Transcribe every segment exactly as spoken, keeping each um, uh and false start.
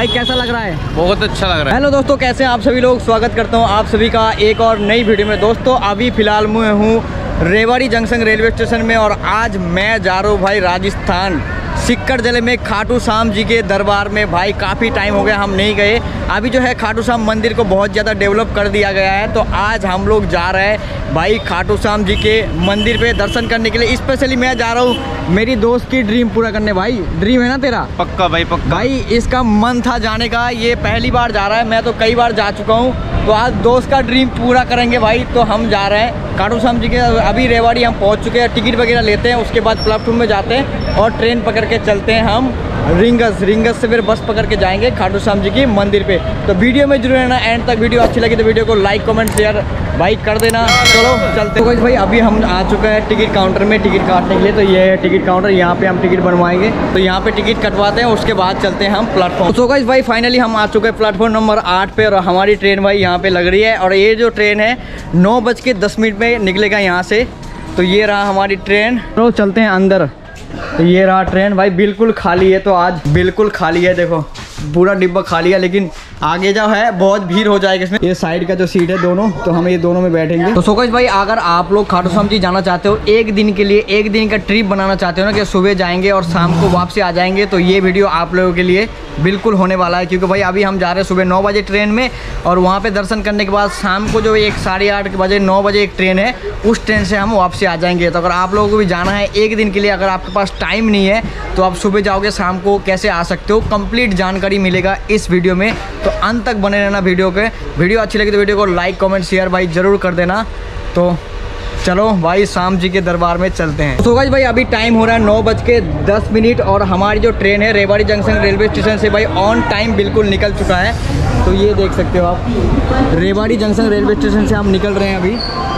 भाई कैसा लग रहा है? बहुत अच्छा लग रहा है। हेलो दोस्तों, कैसे हैं आप सभी लोग? स्वागत करता हूं आप सभी का एक और नई वीडियो में। दोस्तों अभी फ़िलहाल मैं हूं रेवाड़ी जंक्शन रेलवे स्टेशन में और आज मैं जा रहा हूं भाई राजस्थान सिक्कर जिले में खाटू श्याम जी के दरबार में। भाई काफ़ी टाइम हो गया हम नहीं गए। अभी जो है खाटू श्याम मंदिर को बहुत ज़्यादा डेवलप कर दिया गया है, तो आज हम लोग जा रहे हैं भाई खाटू श्याम जी के मंदिर पे दर्शन करने के लिए। स्पेशली मैं जा रहा हूँ मेरी दोस्त की ड्रीम पूरा करने। भाई ड्रीम है ना तेरा? पक्का भाई पक्का। भाई इसका मन था जाने का, ये पहली बार जा रहा है। मैं तो कई बार जा चुका हूँ, तो आज दोस्त का ड्रीम पूरा करेंगे भाई। तो हम जा रहे हैं खाटू श्याम जी के। अभी रेवाड़ी हम पहुँच चुके हैं, टिकट वगैरह लेते हैं, उसके बाद प्लेटफॉर्म में जाते हैं और ट्रेन पकड़ के चलते हैं हम रिंगस। रिंगस से फिर बस पकड़ के जाएंगे खाटू श्याम जी की मंदिर पे। तो वीडियो में जरूर रहना एंड तक। वीडियो अच्छी लगी तो वीडियो को लाइक कमेंट शेयर भाई कर देना। चलो चलते हैं भाई। अभी हम आ चुके हैं टिकट काउंटर में टिकट काटने के लिए। तो ये है टिकट काउंटर, यहाँ पे हम टिकट बनवाएंगे। तो यहाँ पे टिकट कटवाते हैं, उसके बाद चलते हैं हम प्लेटफॉर्म। तो गाइस भाई फाइनली हम आ चुके हैं प्लेटफॉर्म नंबर आठ पे और हमारी ट्रेन भाई यहाँ पे लग रही है। और ये जो ट्रेन है नौ बज के दस मिनट में निकलेगा यहाँ से। तो ये रहा हमारी ट्रेन। तो चलते हैं अंदर। तो ये रहा ट्रेन भाई, बिल्कुल खाली है। तो आज बिल्कुल खाली है, देखो पूरा डिब्बा खाली है। लेकिन आगे जो है बहुत भीड़ हो जाएगी इसमें। ये साइड का जो सीट है दोनों, तो हम ये दोनों में बैठेंगे। तो सोकेश भाई अगर आप लोग खाटू श्याम जी जाना चाहते हो, एक दिन के लिए एक दिन का ट्रिप बनाना चाहते हो ना, कि सुबह जाएंगे और शाम को वापसी आ जाएंगे, तो ये वीडियो आप लोगों के लिए बिल्कुल होने वाला है। क्योंकि भाई अभी हम जा रहे हैं सुबह नौ बजे ट्रेन में और वहाँ पे दर्शन करने के बाद शाम को जो एक साढ़े आठ बजे नौ बजे एक ट्रेन है, उस ट्रेन से हम वापसी आ जाएंगे। तो अगर आप लोगों को भी जाना है एक दिन के लिए, अगर आपके पास टाइम नहीं है तो आप सुबह जाओगे, शाम को कैसे आ सकते हो, कंप्लीट जानकारी मिलेगा इस वीडियो में। तो अंत तक बने रहना वीडियो के। वीडियो अच्छी लगी तो वीडियो को लाइक कमेंट शेयर भाई ज़रूर कर देना। तो चलो भाई श्याम जी के दरबार में चलते हैं। तो गाइस भाई अभी टाइम हो रहा है नौ बज के दस मिनट और हमारी जो ट्रेन है रेवाड़ी जंक्शन रेलवे स्टेशन से भाई ऑन टाइम बिल्कुल निकल चुका है। तो ये देख सकते हो आप, रेवाड़ी जंक्शन रेलवे स्टेशन से हम निकल रहे हैं अभी।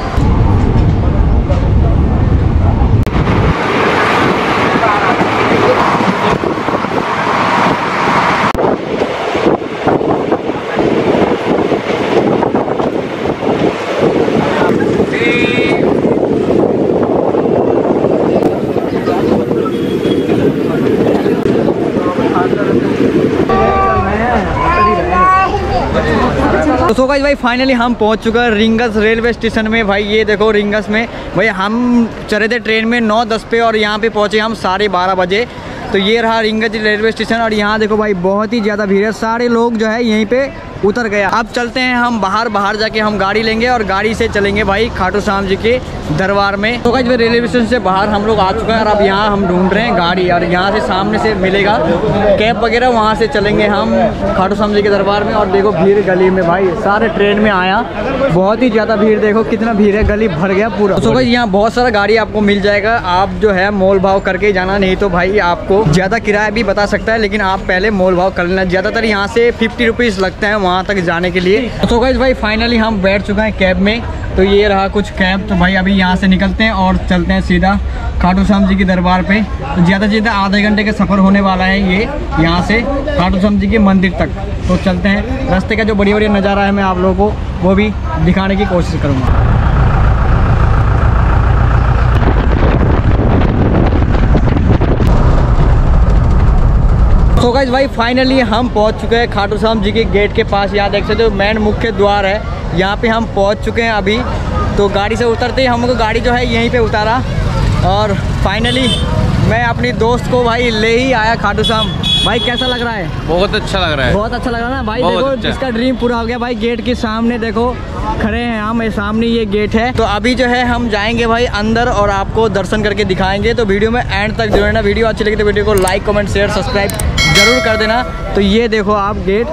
तो सो गाइस भाई फाइनली हम पहुंच चुके हैं रिंगस रेलवे स्टेशन में। भाई ये देखो रिंगस में भाई हम चले थे ट्रेन में नौ दस पे और यहाँ पे पहुँचे हम साढ़े बारह बजे। तो ये रहा रिंगस रेलवे स्टेशन और यहाँ देखो भाई बहुत ही ज़्यादा भीड़ है, सारे लोग जो है यहीं पे उतर गया। अब चलते हैं हम बाहर। बाहर जाके हम गाड़ी लेंगे और गाड़ी से चलेंगे भाई खाटू श्याम जी के दरबार में। तो गाइस रेलवे स्टेशन से बाहर हम लोग आ चुके हैं और अब यहाँ हम ढूंढ रहे हैं गाड़ी। और यहाँ से सामने से मिलेगा कैब वगैरह, वहाँ से चलेंगे हम खाटू श्याम जी के दरबार में। और देखो भीड़ गली में भाई, सारे ट्रेन में आया, बहुत ही ज़्यादा भीड़। देखो कितना भीड़ है, गली भर गया पूरा। तो गाइस यहाँ बहुत सारा गाड़ी आपको मिल जाएगा। आप जो है मोल भाव करके जाना, नहीं तो भाई आपको ज़्यादा किराया भी बता सकता है, लेकिन आप पहले मोल भाव कर लेना। ज़्यादातर यहाँ से फिफ्टी रुपीज़ लगता है वहाँ तक जाने के लिए। तो गाइस भाई फाइनली हम बैठ चुके हैं कैब में। तो ये रहा कुछ कैब। तो भाई अभी यहाँ से निकलते हैं और चलते हैं सीधा खाटू श्याम जी के दरबार पे। तो ज़्यादा से ज़्यादा आधे घंटे का सफ़र होने वाला है ये, यहाँ से खाटू श्याम जी के मंदिर तक। तो चलते हैं। रास्ते का जो बढ़िया बढ़िया नज़ारा है मैं आप लोगों को वो भी दिखाने की कोशिश करूँगा। तो गाइस भाई फाइनली हम पहुंच चुके हैं खाटू श्याम जी के गेट के पास। यहाँ देख सकते हो मेन मुख्य द्वार है, यहाँ पे हम पहुंच चुके हैं अभी। तो गाड़ी से उतरते ही हमको गाड़ी जो है यहीं पे उतारा और फाइनली मैं अपनी दोस्त को भाई ले ही आया खाटू श्याम। भाई कैसा लग रहा है? बहुत अच्छा लग रहा है। बहुत अच्छा लग रहा है ना भाई। देखो अच्छा। जिसका ड्रीम पूरा हो गया भाई। गेट के सामने देखो खड़े हैं हम, सामने ये गेट है। तो अभी जो है हम जाएंगे भाई अंदर और आपको दर्शन करके दिखाएंगे। तो वीडियो में एंड तक जो है ना, वीडियो अच्छी लगी तो वीडियो को लाइक कमेंट शेयर सब्सक्राइब जरूर कर देना। तो ये देखो आप गेट,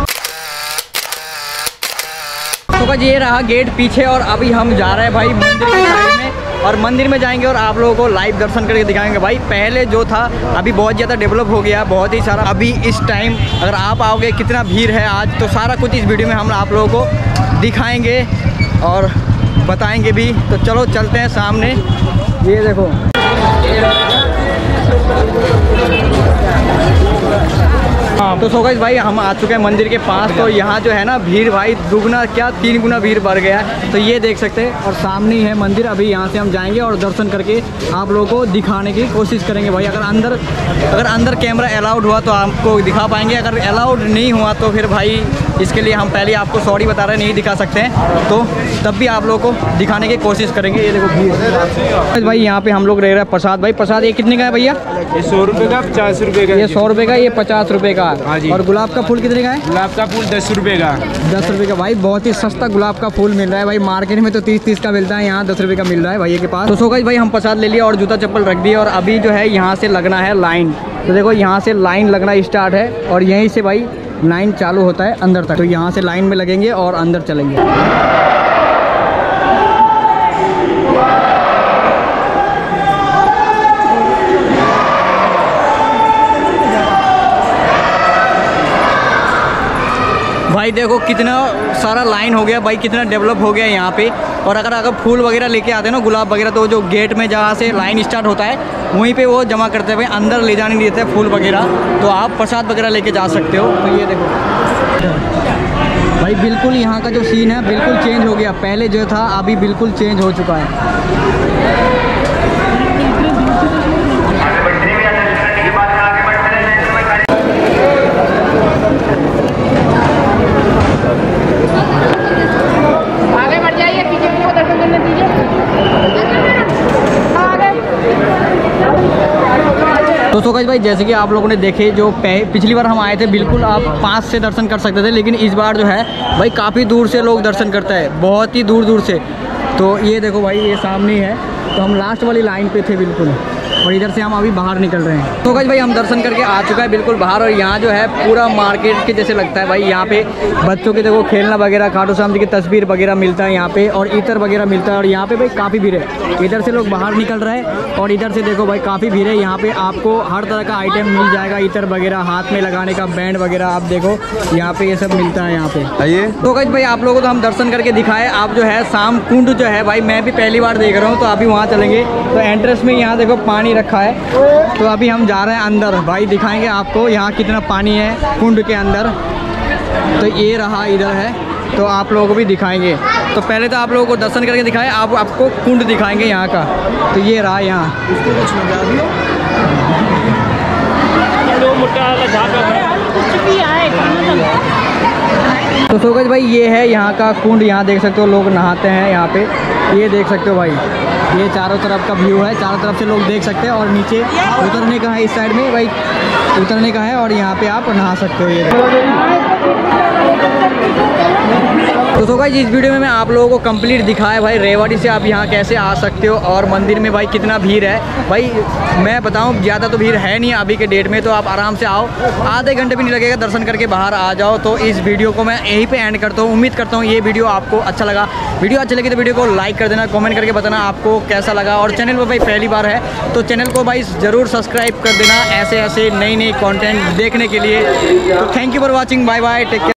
तो ये रहा गेट पीछे। और अभी हम जा रहे हैं भाई मंदिर के साइड में और मंदिर में जाएंगे और आप लोगों को लाइव दर्शन करके दिखाएंगे। भाई पहले जो था अभी बहुत ज़्यादा डेवलप हो गया, बहुत ही सारा। अभी इस टाइम अगर आप आओगे कितना भीड़ है आज, तो सारा कुछ इस वीडियो में हम आप लोगों को दिखाएंगे और बताएंगे भी। तो चलो चलते हैं सामने। ये देखो हाँ। तो सो गाइस भाई हम आ चुके हैं मंदिर के पास। तो यहाँ जो है ना भीड़ भाई दुगना क्या तीन गुना भीड़ बढ़ गया है। तो ये देख सकते हैं और सामने ही है मंदिर। अभी यहाँ से हम जाएंगे और दर्शन करके आप लोगों को दिखाने की कोशिश करेंगे भाई। अगर अंदर अगर अंदर कैमरा अलाउड हुआ तो आपको दिखा पाएंगे, अगर अलाउड नहीं हुआ तो फिर भाई इसके लिए हम पहले आपको सॉरी बता रहे हैं, नहीं दिखा सकते हैं। तो तब भी आप लोगों को दिखाने की कोशिश करेंगे। ये देखो भीड़ भाई। यहाँ पे हम लोग रह रहे हैं प्रसाद भाई। प्रसाद ये कितने का है भैया? ये सौ रुपये का, पचास रुपये का। ये सौ रुपये का, ये पचास रुपये का। हाँ जी। और गुलाब का फूल कितने का है? गुलाब का फूल दस रुपये का। दस रुपये का भाई, बहुत ही सस्ता गुलाब का फूल मिल रहा है भाई। मार्केट में तो तीस तीस का मिलता है, यहाँ दस रुपये का मिल रहा है भैया के पास। तो सो गाइस भाई हम प्रसाद ले लिया और जूता चप्पल रख दिया और अभी जो है यहाँ से लगना है लाइन। तो देखो यहाँ से लाइन लगना स्टार्ट है और यहीं से भाई लाइन चालू होता है अंदर तक। तो यहाँ से लाइन में लगेंगे और अंदर चलेंगे। भाई देखो कितना सारा लाइन हो गया भाई, कितना डेवलप हो गया यहाँ पे। और अगर अगर फूल वगैरह लेके आते हैं ना, गुलाब वगैरह, तो जो गेट में जहाँ से लाइन स्टार्ट होता है वहीं पे वो जमा करते हैं भाई। अंदर ले जाने नहीं देते फूल वगैरह। तो आप प्रसाद वगैरह लेके जा सकते हो। तो ये देखो भाई बिल्कुल यहाँ का जो सीन है बिल्कुल चेंज हो गया। पहले जो था अभी बिल्कुल चेंज हो चुका है। तो सो गाइस भाई जैसे कि आप लोगों ने देखे, जो पिछली बार हम आए थे बिल्कुल आप पास से दर्शन कर सकते थे, लेकिन इस बार जो है भाई काफ़ी दूर से लोग दर्शन करते हैं, बहुत ही दूर दूर से। तो ये देखो भाई ये सामने ही है। तो हम लास्ट वाली लाइन पे थे बिल्कुल और इधर से हम अभी बाहर निकल रहे हैं। तो गाइस भाई हम दर्शन करके आ चुका है बिल्कुल बाहर। और यहाँ जो है पूरा मार्केट के जैसे लगता है भाई। यहाँ पे बच्चों के देखो खेलना वगैरह, खाटू श्याम जी की तस्वीर वगैरह मिलता है यहाँ पे, और इतर वगैरह मिलता है। और यहाँ पे भाई काफ़ी भीड़ है। इधर से लोग बाहर निकल रहे हैं और इधर से देखो भाई काफ़ी भीड़ है। यहाँ पे आपको हर तरह का आइटम मिल जाएगा, इतर वगैरह, हाथ में लगाने का बैंड वगैरह। आप देखो यहाँ पे ये सब मिलता है यहाँ पे। आइए। तो गाइस भाई आप लोगों को तो हम दर्शन करके दिखाए। आप जो है शाम कुंड जो है भाई मैं भी पहली बार देख रहा हूँ, तो अभी वहाँ चलेंगे। तो एंट्रेंस में यहाँ देखो पानी रखा है। तो अभी हम जा रहे हैं अंदर भाई, दिखाएंगे आपको यहाँ कितना पानी है कुंड के अंदर। तो ये रहा इधर है, तो आप लोगों को भी दिखाएंगे। तो पहले तो आप लोगों को दर्शन करके दिखाएं, आप आपको कुंड दिखाएंगे यहाँ का। तो ये रहा यहाँ। तो सोगज भाई ये है यहाँ का कुंड। यहाँ देख सकते हो लोग नहाते हैं यहाँ पे। ये देख सकते हो भाई, ये चारों तरफ का व्यू है, चारों तरफ से लोग देख सकते हैं। और नीचे उतरने का है, इस साइड में भाई उतरने का है और यहाँ पे आप नहा सकते हो। ये तो तो भाई इस वीडियो में मैं आप लोगों को कंप्लीट दिखाया भाई रेवाड़ी से आप यहाँ कैसे आ सकते हो और मंदिर में भाई कितना भीड़ है। भाई मैं बताऊँ ज़्यादा तो भीड़ है नहीं अभी के डेट में, तो आप आराम से आओ, आधे घंटे भी नहीं लगेगा, दर्शन करके बाहर आ जाओ। तो इस वीडियो को मैं यहीं पे एंड करता हूँ। उम्मीद करता हूँ ये वीडियो आपको अच्छा लगा। वीडियो अच्छा लगी तो वीडियो को लाइक कर देना, कमेंट करके बताना आपको कैसा लगा। और चैनल पर भाई पहली बार है तो चैनल को भाई ज़रूर सब्सक्राइब कर देना ऐसे ऐसे नई नई कॉन्टेंट देखने के लिए। तो thank you for watching, bye bye, take care.